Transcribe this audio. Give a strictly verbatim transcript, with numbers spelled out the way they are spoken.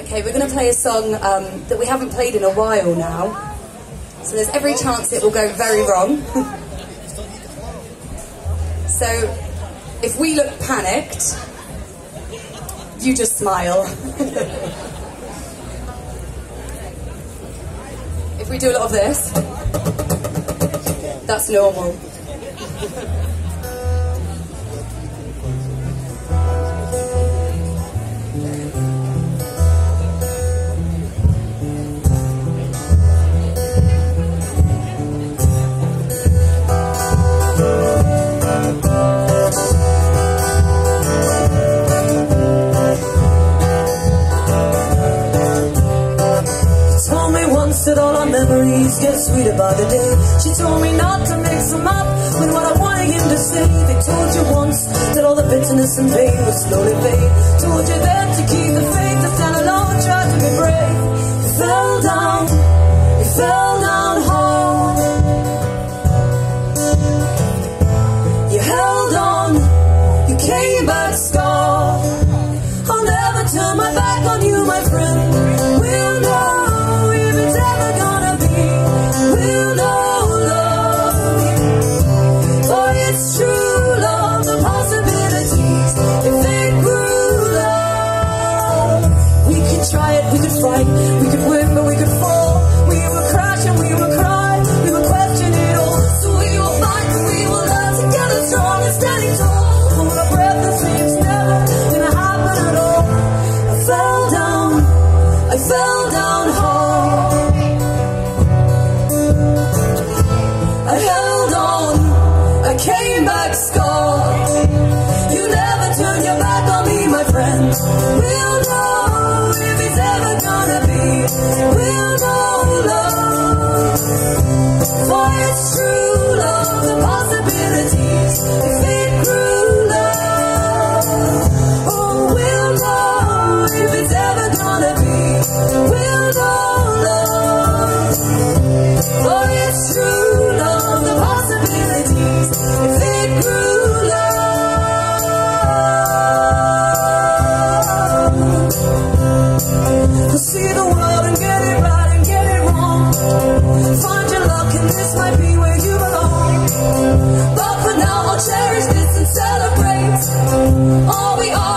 Okay, we're going to play a song um, that we haven't played in a while now, so there's every chance it will go very wrong. So, if we look panicked, you just smile. If we do a lot of this, that's normal. That all our memories get sweeter by the day. She told me not to mix them up with what I wanted him to say. They told you once that all the bitterness and pain would slowly fade. Told you then to keep the faith, to stand alone, try to be brave. You fell down, you fell down hard. You held on, you came back scarred. I'll never turn my back on you, my friend. We'll know. We'll know love, for it's true love, the possibilities, if they grew love. We could try it, we could fight, we could win, but we could fall. We will crash and we will cry, we will question it all. So we will fight and we will learn together, strong and standing tall. Hold our breath and say it's never gonna happen at all. I fell down, I fell down hard. I held on, I came back scarred. You never turn your back on me, my friend. We'll know if it's ever gonna be. We'll know love, for it's true love, the possibilities, if it grew love. Oh, we'll know if it's ever gonna be. We'll know love, for it's true love, the possibilities, if it grew love. To see the world and get it right and get it wrong. Find your luck and this might be where you belong. But for now I'll cherish this and celebrate all we are.